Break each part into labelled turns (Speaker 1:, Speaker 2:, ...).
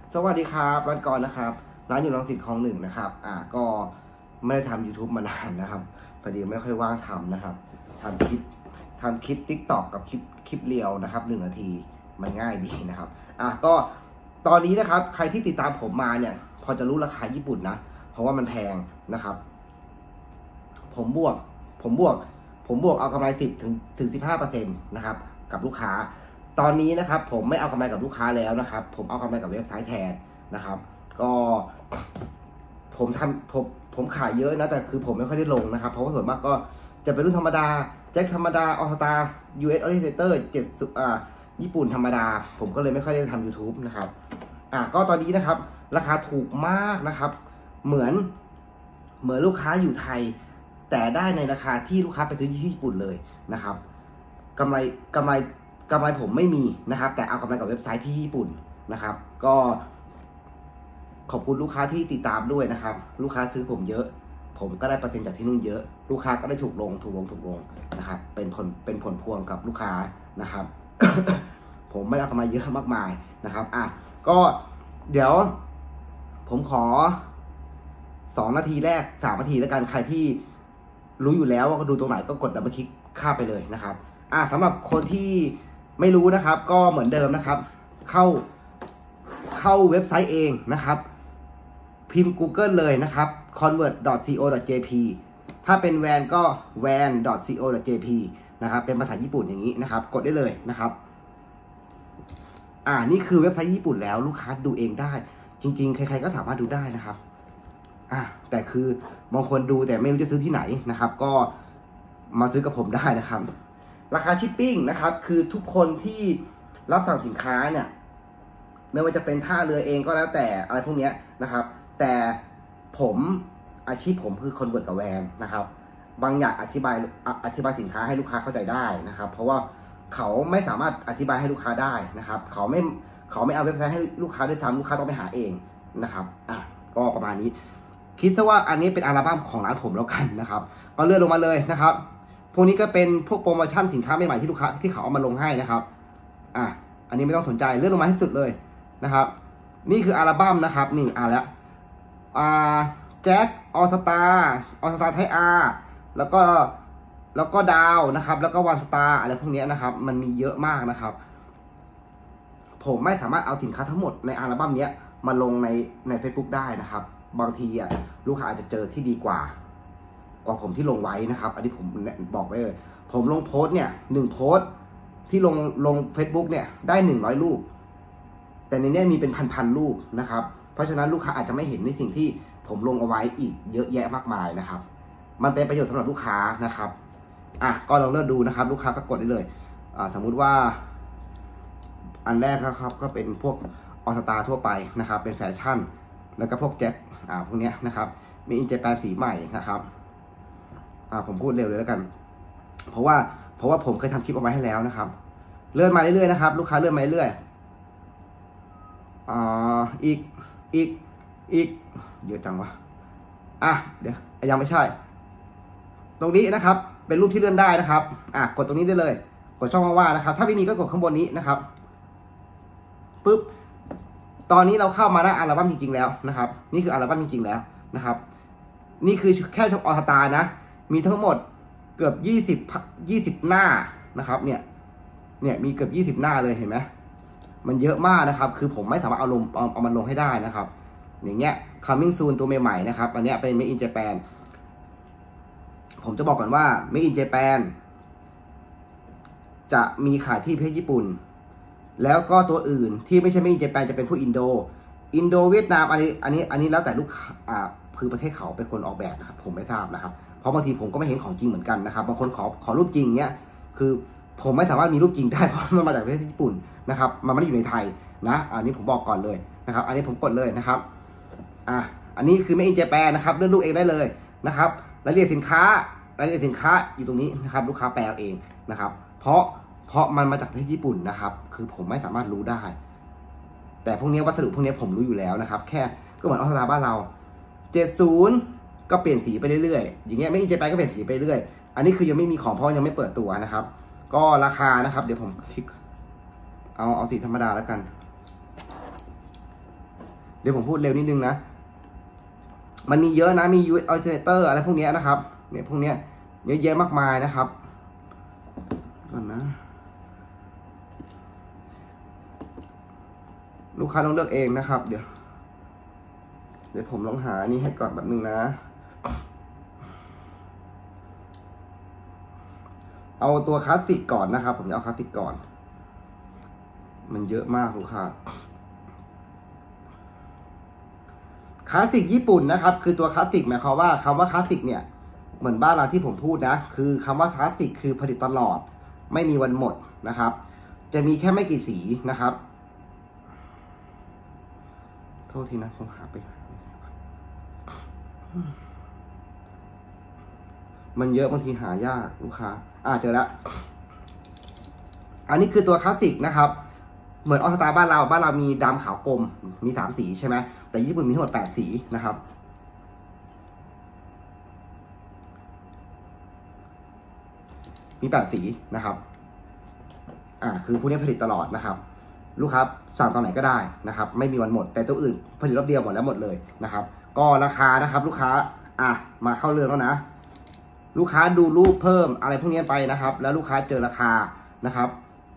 Speaker 1: สวัสดีครับรัฐกรนะครับร้านอยู่รังสิตคลองหนึ่งนะครับก็ไม่ได้ทำ YouTube มานานนะครับพอดีไม่ค่อยว่างทำนะครับทำคลิป TikTok กับคลิปเรียวนะครับ1 นาทีมันง่ายดีนะครับก็ตอนนี้นะครับใครที่ติดตามผมมาเนี่ยพอจะรู้ราคาญี่ปุ่นนะเพราะว่ามันแพงนะครับผมบวกเอากำไร10 ถึง 15% นะครับกับลูกค้าตอนนี้นะครับผมไม่เอากำไรกับลูกค้าแล้วนะครับผมเอากำไรกับเว็บไซต์แทนนะครับก็ผมขายเยอะนะแต่คือผมไม่ค่อยได้ลงนะครับเพราะว่าส่วนมากก็จะเป็นรุ่นธรรมดาแจ็คธรรมดาออสตา US Orientator 7ญี่ปุ่นธรรมดาผมก็เลยไม่ค่อยได้ทำ YouTube นะครับก็ตอนนี้นะครับราคาถูกมากนะครับเหมือนลูกค้าอยู่ไทยแต่ได้ในราคาที่ลูกค้าไปซื้อที่ญี่ปุ่นเลยนะครับกำไรผมไม่มีนะครับแต่เอากำไรกับเว็บไซต์ที่ญี่ปุ่นนะครับก็ขอบคุณลูกค้าที่ติดตามด้วยนะครับลูกค้าซื้อผมเยอะผมก็ได้เปอร์เซ็นต์จากที่นู่นเยอะลูกค้าก็ได้ถูกลงนะครับเป็นผลพวงกับลูกค้านะครับ ผมไม่ได้เอากำไรเยอะมากมายนะครับก็เดี๋ยวผมขอ2 นาทีแรก3 นาทีแล้วกันใครที่รู้อยู่แล้วว่าก็ดูตรงไหนก็กดดับเบิลคลิกข้ามไปเลยนะครับสำหรับคนที่ไม่รู้นะครับก็เหมือนเดิมนะครับเข้าเว็บไซต์เองนะครับพิมพ์ Google เลยนะครับ convert.co.jp ถ้าเป็นแวนก็ van.co.jp นะครับเป็นภาษาญี่ปุ่นอย่างนี้นะครับกดได้เลยนะครับนี่คือเว็บไซต์ญี่ปุ่นแล้วลูกค้าดูเองได้จริงๆใครๆก็สามารถดูได้นะครับแต่คือบางคนดูแต่ไม่รู้จะซื้อที่ไหนนะครับก็มาซื้อกับผมได้นะครับราคาชิปปิ้งนะครับคือทุกคนที่รับสั่งสินค้าเนี่ยไม่ว่าจะเป็นท่าเรือเองก็แล้วแต่อะไรพวกนี้นะครับแต่อาชีพผมคือคอนเวิร์ตกับแวนนะครับบางอย่างอธิบายสินค้าให้ลูกค้าเข้าใจได้นะครับเพราะว่าเขาไม่สามารถอธิบายให้ลูกค้าได้นะครับเขาไม่เอาเว็บไซต์ให้ลูกค้าด้วยทำลูกค้าต้องไปหาเองนะครับก็ประมาณนี้คิดซะว่าอันนี้เป็นอัลบั้มของร้านผมแล้วกันนะครับก็เลื่อนลงมาเลยนะครับพวกนี้ก็เป็นพวกโปรโมชั่นสินค้าใหม่ๆที่ลูกค้าที่เขาเอามาลงให้นะครับอันนี้ไม่ต้องสนใจเลื่อนลงมาให้สุดเลยนะครับนี่คืออัลบั้มนะครับนี่แล้วแจ็คออสตาไทยแล้วก็ดาวนะครับแล้วก็วันสตาร์อะไรพวกนี้นะครับมันมีเยอะมากนะครับผมไม่สามารถเอาสินค้าทั้งหมดในอัลบั้มนี้มาลงใน Facebook ได้นะครับบางทีลูกค้าอาจจะเจอที่ดีกว่าผมที่ลงไว้นะครับอันนี้ผมบอกไว้เลยผมลงโพสต์เนี่ย1 โพสต์ที่ลง Facebook เนี่ยได้100 รูปแต่ในนี้มีเป็นพันรูปนะครับเพราะฉะนั้นลูกค้าอาจจะไม่เห็นในสิ่งที่ผมลงเอาไว้อีกเยอะแยะมากมายนะครับมันเป็นประโยชน์สำหรับลูกค้านะครับก็ลองเลือกดูนะครับลูกค้าก็กดได้เลยสมมุติว่าอันแรกนะครับก็เป็นพวกออสตาทั่วไปนะครับเป็นแฟชั่นแล้วก็พวกแจ็คพวกนี้นะครับมีอินเจแปนสีใหม่นะครับผมพูดเร็วเลยแล้วกันเพราะว่าผมเคยทำคลิปเอาไว้ให้แล้วนะครับเลื่อนมาเรื่อยๆนะครับลูกค้าเลื่อนมาเรื่อยอีกเยอะจังวะเดี๋ยวยังไม่ใช่ตรงนี้นะครับเป็นรูปที่เลื่อนได้นะครับกดตรงนี้ได้เลยกดช่องว่างๆนะครับถ้าไม่มีก็กดข้างบนนี้นะครับปุ๊บตอนนี้เราเข้ามาหน้าอัลบั้มจริงๆแล้วนะครับนี่คืออัลบั้มจริงๆแล้วนะครับนี่คือแค่ออสตานะมีทั้งหมดเกือบ20หน้านะครับเนี่ยมีเกือบ20หน้าเลยเห็นไหมมันเยอะมากนะครับคือผมไม่สามารถเอามันลงให้ได้นะครับอย่างเงี้ย coming soon ตัวใหม่ๆนะครับอันเนี้ยเป็น made in Japan ผมจะบอกก่อนว่า made in Japan จะมีขายที่ประเทศญี่ปุ่นแล้วก็ตัวอื่นที่ไม่ใช่ made in Japan จะเป็นพวกอินโดเวียดนามอันนี้แล้วแต่ลูกค้าคือประเทศเขาเป็นคนออกแบบนะครับผมไม่ทราบนะครับเพราะบางทีผมก็ไม่เห็นของจริงเหมือนกันนะครับบางคนขอรูปจริงเนี้ยคือผมไม่สามารถมีรูปจริงได้เพราะมันมาจากประเทศญี่ปุ่นนะครับมันไม่ได้อยู่ในไทยนะอันนี้ผมบอกก่อนเลยนะครับอันนี้ผมกดเลยนะครับอันนี้คือ made in Japan นะครับเลือกรูปเองได้เลยนะครับรายละเอียดสินค้าอยู่ตรงนี้นะครับลูกค้าแปลเองนะครับเพราะมันมาจากประเทศญี่ปุ่นนะครับคือผมไม่สามารถรู้ได้แต่พวกนี้วัสดุพวกนี้ผมรู้อยู่แล้วนะครับแค่ก็เหมือนออสตาบ้านเรา70ก็เปลี่ยนสีไปเรื่อยๆอย่างเงี้ยไม่อินเจแปนก็เปลี่ยนสีไปเรื่อยอันนี้คือยังไม่มีของเพราะยังไม่เปิดตัวนะครับก็ราคานะครับเดี๋ยวผมคลิกเอาสีธรรมดาแล้วกันเดี๋ยวผมพูดเร็วนิดนึงนะมันมีเยอะนะมี US alternator อะไรพวกนี้นะครับเนี่ยพวกนี้เยอะแยะมากมายนะครับก่อนนะลูกค้าต้องเลือกเองนะครับเดี๋ยวผมลองหานี่ให้ก่อนแบบนึงนะเอาตัวคลาสสิกก่อนนะครับผมจะเอาคลาสสิกก่อนมันเยอะมากลูกค้าคลาสสิกญี่ปุ่นนะครับคือตัวคลาสสิกหมายความว่าคำว่าคลาสสิกเนี่ยเหมือนบ้านเราที่ผมพูดนะคือคำว่าคลาสสิกคือผลิตตลอดไม่มีวันหมดนะครับจะมีแค่ไม่กี่สีนะครับโทษทีนะผมหาไปมันเยอะบางทีหายากลูกค้าเจอแล้วอันนี้คือตัวคลาสสิกนะครับเหมือนออสตาบ้านเรามีดำขาวกลมมี3สีใช่ไหมแต่ญี่ปุ่นมีทั้งหมด8สีนะครับมี8สีนะครับคือพวกนี้ผลิตตลอดนะครับลูกค้าสั่งตอนไหนก็ได้นะครับไม่มีวันหมดแต่ตัวอื่นผลิตรอบเดียวหมดแล้วหมดเลยนะครับก็ราคานะครับลูกค้ามาเข้าเรื่องแล้วนะลูกค้าดูรูปเพิ่มอะไรพวกนี้ไปนะครับแล้วลูกค้าเจอราคานะครับ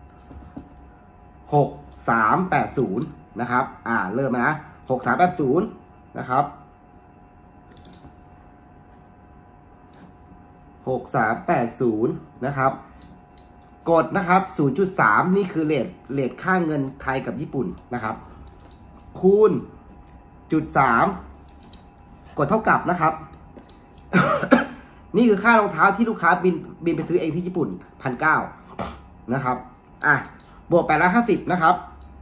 Speaker 1: 6380นะครับเริ่มนะ6380นะครับ6380นะครับกดนะครับ 0.3 นี่คือเรทค่าเงินไทยกับญี่ปุ่นนะครับคูณ 0.3 กดเท่ากับนะครับ นี่คือค่ารองเท้าที่ลูกค้าบินไปซื้อเองที่ญี่ปุ่น 1,900 นะครับบวก850นะครับ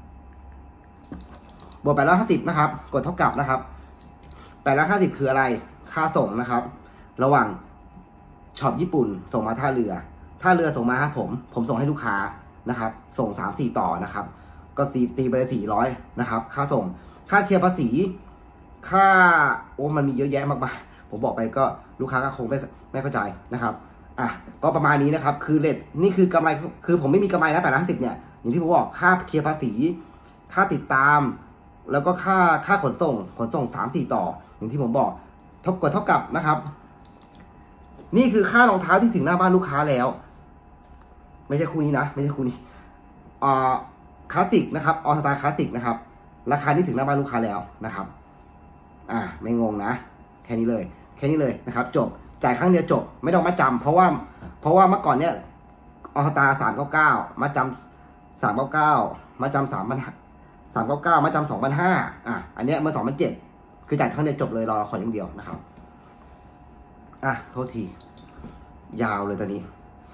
Speaker 1: บวก850นะครับกดเท่ากับนะครับ850คืออะไรค่าส่งนะครับระหว่างช็อปญี่ปุ่นส่งมาท่าเรือส่งมาครับผมส่งให้ลูกค้านะครับส่ง 3-4 ต่อนะครับก็ตีไปเลย400นะครับค่าส่งค่าเคลียร์ภาษีค่ามันมีเยอะแยะมากมายผมบอกไปก็ลูกค้าก็คงไม่เข้าใจนะครับก็ประมาณนี้นะครับคือเรทนี่คือกำไรคือผมไม่มีกำไรนะ850เนี่ยอย่างที่ผมบอกค่าเคลียร์ภาษีค่าติดตามแล้วก็ค่าขนส่ง 3-4 ต่ออย่างที่ผมบอกกดเท่ากับนะครับนี่คือค่ารองเท้าที่ถึงหน้าบ้านลูกค้าแล้วไม่ใช่คู่นี้นะไม่ใช่คู่นี้คลาสสิกนะครับออสตาคลาสสิกนะครับราคานี้ถึงหน้าบ้านลูกค้าแล้วนะครับไม่งงนะแค่นี้เลยนะครับจบจ่ายครั้งเดียวจบไม่ต้องมาจำเพราะว่าเมื่อก่อนเนี่ยออสตา399มาจำ399มาจำ3,999มาจำ2,500อันเนี้ยเมื่อ2,700คือจ่ายครั้งเดียวจบเลยรอขออย่างเดียวนะครับโทษทียาวเลยตอนนี้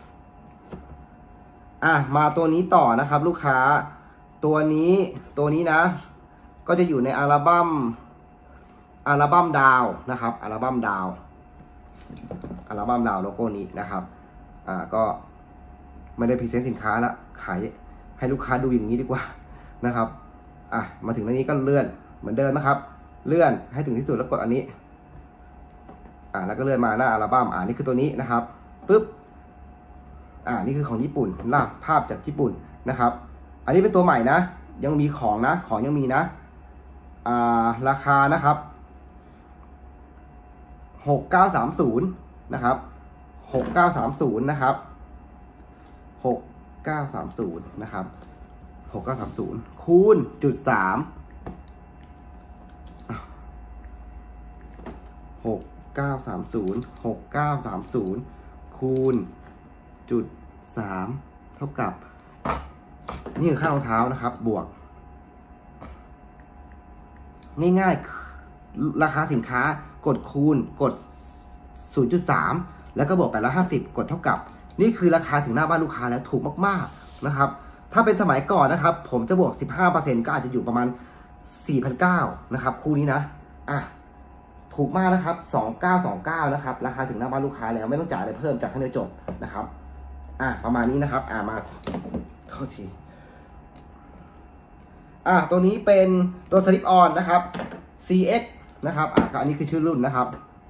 Speaker 1: มาตัวนี้ต่อนะครับลูกค้าตัวนี้นะก็จะอยู่ในอัลบั้มดาวนะครับอัลบั้มดาวโลโก้นี้นะครับก็ไม่ได้พรีเซนต์สินค้าละขายให้ลูกค้าดูอย่างนี้ดีกว่านะครับมาถึงตรงนี้ก็เลื่อนเหมือนเดิมนะครับเลื่อนให้ถึงที่สุดแล้วกดอันนี้แล้วก็เลื่อนมาหน้าอัลบั้มนี่คือตัวนี้นะครับปึ๊บนี่คือของญี่ปุ่นภาพจากญี่ปุ่นนะครับอันนี้เป็นตัวใหม่นะยังมีของยังมีนะราคานะครับ6930นะครับ6930นะครับ6930นะครับ6930คูณ0.3 6930คูณ0.3เท่ากับนี่คือค่ารองเท้านะครับบวกง่ายๆราคาสินค้ากดคูณกด 0.3 แล้วก็บวก850กดเท่ากับนี่คือราคาถึงหน้าบ้านลูกค้าแล้วถูกมากๆนะครับถ้าเป็นสมัยก่อนนะครับผมจะบวก 15% ก็อาจจะอยู่ประมาณ 4,900 นะครับคู่นี้นะถูกมากนะครับ2929นะครับราคาถึงหน้าบ้านลูกค้าแล้วไม่ต้องจ่ายอะไรเพิ่มจากข้างในจบนะครับประมาณนี้นะครับมาเข้าทีตัวนี้เป็นตัวสลิปออนนะครับ CX นะครับอันนี้คือชื่อรุ่นนะครับ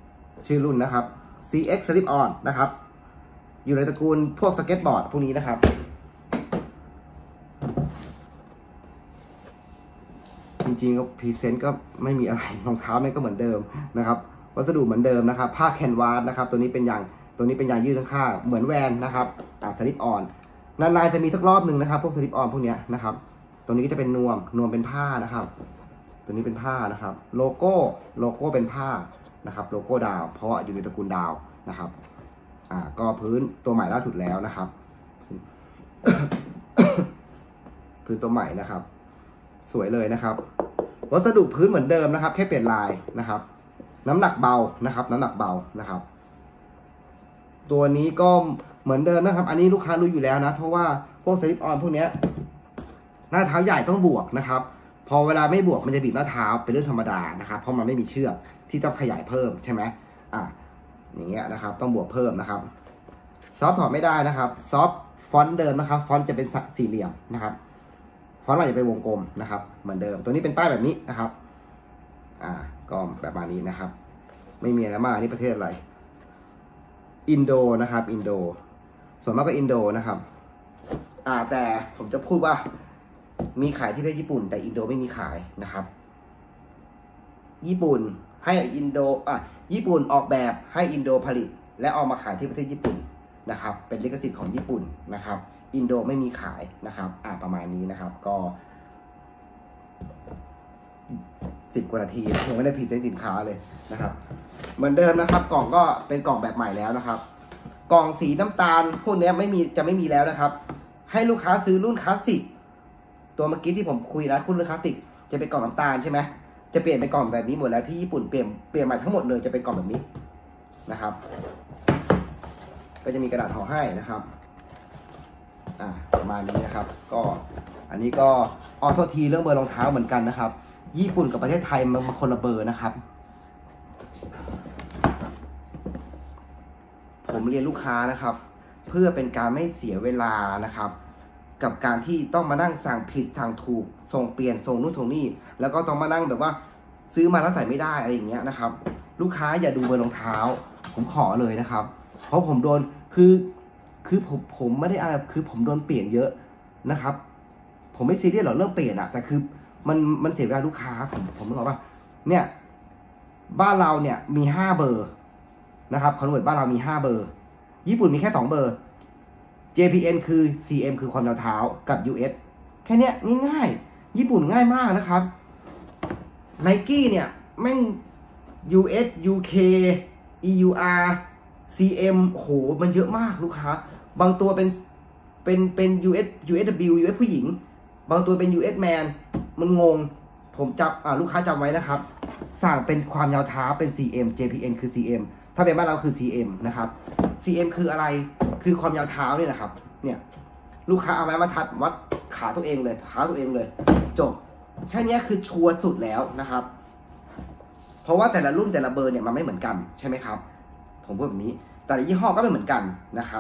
Speaker 1: CX สลิปออนนะครับอยู่ในตระกูลพวกสเก็ตบอร์ดพวกนี้นะครับจริงๆก็พรีเซนต์ก็ไม่มีอะไรรองเท้าแม่งก็เหมือนเดิมนะครับวัสดุเหมือนเดิมนะครับผ้าแคนวาสนะครับตัวนี้เป็นยางยืดข้างๆเหมือนแวนนะครับสลิปออนนานๆจะมีสักรอบหนึ่งนะครับพวกสลิปออนพวกเนี้ยนะครับตัวนี้ก็จะเป็นนวมเป็นผ้านะครับตัวนี้เป็นผ้านะครับโลโก้เป็นผ้านะครับโลโก้ดาวเพราะอยู่ในตระกูลดาวนะครับก็พื้นตัวใหม่ล่าสุดแล้วนะครับ พื้นตัวใหม่นะครับสวยเลยนะครับวัสดุพื้นเหมือนเดิมนะครับแค่เปลี่ยนลายนะครับน้ำหนักเบานะครับตัวนี้ก็เหมือนเดิมนะครับอันนี้ลูกค้ารู้อยู่แล้วนะเพราะว่าพวกสลิปออนพวกนี้หน้าเท้าใหญ่ต้องบวกนะครับพอเวลาไม่บวกมันจะบีบหน้าเท้าเป็นเรื่องธรรมดานะครับเพราะมันไม่มีเชือกที่ต้องขยายเพิ่มใช่ไหมอย่างเงี้ยนะครับต้องบวกเพิ่มนะครับซอฟถอดไม่ได้นะครับซอฟฟอนต์เดิมนะครับฟอนต์จะเป็นสี่เหลี่ยมนะครับฟอนต์ใหม่จะเป็นวงกลมนะครับเหมือนเดิมตัวนี้เป็นป้ายแบบนี้นะครับก็แบบมานี้นะครับไม่มีอะไรมากนี่ประเทศอะไรอินโดนะครับอินโดส่วนมากก็อินโดนะครับแต่ผมจะพูดว่ามีขายที่ประเทศญี่ปุ่นแต่อินโดไม่มีขายนะครับญี่ปุ่นให้อินโดญี่ปุ่นออกแบบให้อินโดผลิตและเอามาขายที่ประเทศญี่ปุ่นนะครับเป็นลิขสิทธิ์ของญี่ปุ่นนะครับอินโดไม่มีขายนะครับประมาณนี้นะครับก็10 กว่านาทียังไม่ได้พรีเซนต์สินค้าเลยนะครับเหมือนเดิมนะครับกล่องก็เป็นกล่องแบบใหม่แล้วนะครับกล่องสีน้ำตาลพวกนี้จะไม่มีแล้วนะครับให้ลูกค้าซื้อรุ่นคลาสสิกตัวเมื่อกี้ที่ผมคุยนะรุ่นคลาสสิกจะเป็นกล่องน้ำตาลใช่ไหมจะเปลี่ยนเป็นกล่องแบบนี้หมดแล้วที่ญี่ปุ่นเปลี่ยนใหม่ทั้งหมดเลยจะเป็นกล่องแบบนี้นะครับก็จะมีกระดาษห่อให้นะครับประมาณนี้นะครับก็อันนี้ก็โทษทีเรื่องเบอร์รองเท้าเหมือนกันนะครับญี่ปุ่นกับประเทศไทยมันคนละเบอร์นะครับผมเรียนลูกค้านะครับเพื่อเป็นการไม่เสียเวลานะครับกับการที่ต้องมานั่งสั่งผิดสั่งถูกส่งเปลี่ยนส่งนู่นส่งนี่แล้วก็ต้องมานั่งแบบว่าซื้อมาแล้วใส่ไม่ได้อะไรอย่างเงี้ยนะครับลูกค้าอย่าดูเบอร์รองเท้าผมขอเลยนะครับเพราะผมโดนคือผมไม่ได้อะไรคือผมโดนเปลี่ยนเยอะนะครับผมไม่ซีเรียสหรอกเรื่องเปลี่ยนแต่คือมันเสียเวลาลูกค้าผมบอกว่าเนี่ยบ้านเราเนี่ยมี5 เบอร์นะครับคอนเวิร์ตบ้านเรามี5 เบอร์ญี่ปุ่นมีแค่2 เบอร์ JPN คือ CM คือความยาวเท้ากับ US แค่เนี้ยง่ายๆญี่ปุ่นง่ายมากนะครับ Nike เนี่ยแม่ง US UK EUR CM โหมันเยอะมากลูกค้าบางตัวเป็น USW US ผู้หญิงบางตัวเป็น US man มันงงผมจับลูกค้าจำไว้นะครับสั่งเป็นความยาวเท้าเป็น CM JPN คือ CM ถ้าเป็นบ้านเราคือ CM นะครับ CM คืออะไรคือความยาวเท้าเนี่ยนะครับเนี่ยลูกค้าเอาไม้มาทัดวัดขาตัวเองเลยเท้าตัวเองเลยจบแค่นี้คือชัวร์สุดแล้วนะครับเพราะว่าแต่ละรุ่นแต่ละเบอร์เนี่ยมันไม่เหมือนกันใช่ไหมครับผมพูดแบบนี้แต่ละยี่ห้อก็ไม่เหมือนกันนะครับ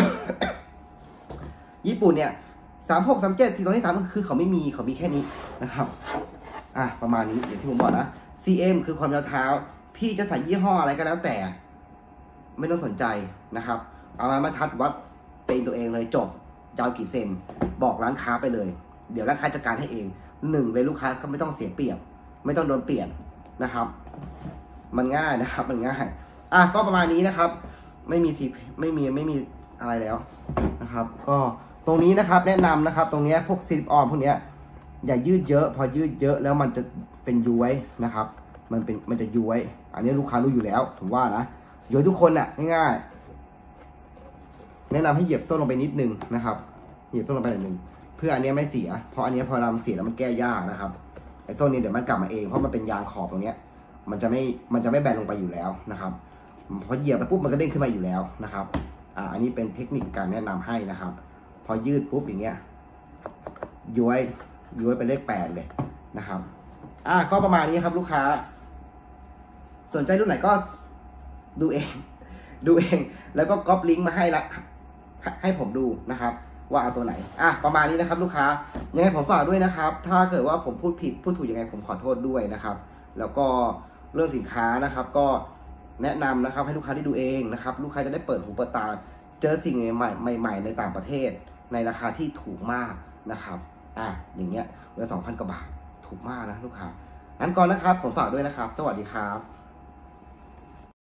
Speaker 1: ญี่ปุ่นเนี่ย36 37 4 2 3คือเขามีแค่นี้นะครับประมาณนี้อย่างที่ผมบอกนะ CM คือความยาวเท้าพี่จะใส่ยี่ห้ออะไรก็แล้วแต่ไม่ต้องสนใจนะครับเอามาทัดวัดเต็งตัวเองเลยจบยาวกี่เซนบอกร้านค้าไปเลยเดี๋ยวร้านค้าจัดการให้เองเลยลูกค้าเขาไม่ต้องเสียเปรียบไม่ต้องโดนเปลี่ยนนะครับมันง่ายนะครับมันง่ายก็ประมาณนี้นะครับไม่มีอะไรแล้วนะครับก็ตรงนี้นะครับแนะนำนะครับตรงนี้พวกซิลิปออนพวกนี้อย่ายืดเยอะพอยืดเยอะแล้วมันจะเป็นย้วยนะครับมันจะย้วยอันนี้ลูกค้ารู้อยู่แล้วผมว่านะย้วยทุกคนน่ะง่ายๆแนะนำให้เหยียบส้นลงไปนิดนึงนะครับเหยียบส้นลงไปหน่อยนึงเพื่ออันนี้ไม่เสียเพราะอันนี้พอเราเสียแล้วมันแก้ยากนะครับไอ้ส้นนี้เดี๋ยวมันกลับมาเองเพราะมันเป็นยางขอบตรงนี้มันจะไม่แบนลงไปอยู่แล้วนะครับพอเหยียบไปปุ๊บมันก็เด้งขึ้นมาอยู่แล้วนะครับอันนี้เป็นเทคนิคการแนะนำให้นะครับพอยืดปุ๊บอย่างเงี้ยย้วยเป็นเลข8เลยนะครับก็ประมาณนี้ครับลูกค้าสนใจรุ่นไหนก็ดูเองแล้วก็ก๊อปลิงก์มาให้ผมดูนะครับว่าเอาตัวไหนประมาณนี้นะครับลูกค้ายังไงผมฝากด้วยนะครับถ้าเกิดว่าผมพูดผิดพูดถูกยังไงผมขอโทษด้วยนะครับแล้วก็เรื่องสินค้านะครับก็แนะนำนะครับให้ลูกค้าได้ดูเองนะครับลูกค้าจะได้เปิดหูเปิดตาเจอสิ่งใหม่ในต่างประเทศในราคาที่ถูกมากนะครับอย่างเงี้ยเหลือ 2,000 กว่าบาทถถูกมากนะลูกค้างั้นก่อนนะครับผมฝากด้วยนะครับสวัสดีครับ